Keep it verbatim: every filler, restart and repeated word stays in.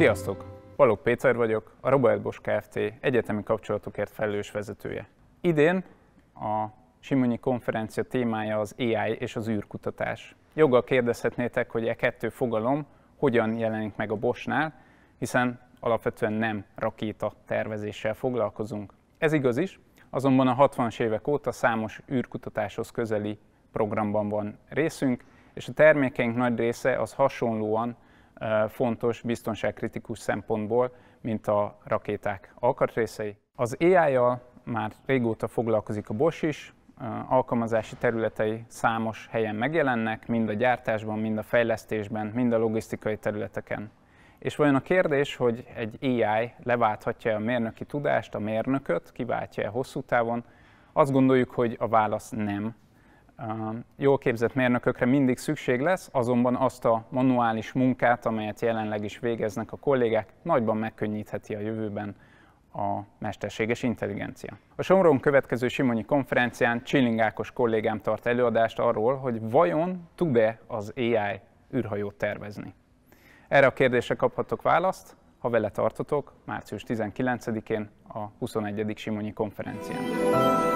Sziasztok! Balogh Péter vagyok, a Robert Bosch Kft. Egyetemi kapcsolatokért felelős vezetője. Idén a Simonyi konferencia témája az á i és az űrkutatás. Joggal kérdezhetnétek, hogy e kettő fogalom hogyan jelenik meg a Boschnál, hiszen alapvetően nem rakéta tervezéssel foglalkozunk. Ez igaz is, azonban a hatvanas évek óta számos űrkutatáshoz közeli programban van részünk, és a termékeink nagy része az hasonlóan fontos biztonságkritikus szempontból, mint a rakéták alkatrészei. Az á i-jal már régóta foglalkozik a Bosch is, alkalmazási területei számos helyen megjelennek, mind a gyártásban, mind a fejlesztésben, mind a logisztikai területeken. És vajon a kérdés, hogy egy á i leválthatja a mérnöki tudást, a mérnököt, kiváltja-e hosszú távon, azt gondoljuk, hogy a válasz nem. Jól képzett mérnökökre mindig szükség lesz, azonban azt a manuális munkát, amelyet jelenleg is végeznek a kollégák, nagyban megkönnyítheti a jövőben a mesterséges intelligencia. A soron következő Simonyi konferencián Csilling Ákos kollégám tart előadást arról, hogy vajon tud-e az á i űrhajót tervezni. Erre a kérdésre kaphatok választ, ha vele tartotok március tizenkilencedikén a huszonegyedik Simonyi konferencián.